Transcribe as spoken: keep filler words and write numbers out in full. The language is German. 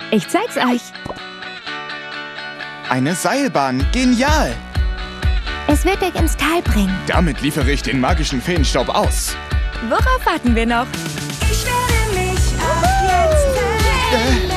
Ich zeig's euch. Eine Seilbahn. Genial. Es wird euch ins Tal bringen. Damit liefere ich den magischen Feenstaub aus. Worauf warten wir noch? Ich werde mich ab jetzt verlieben. Äh,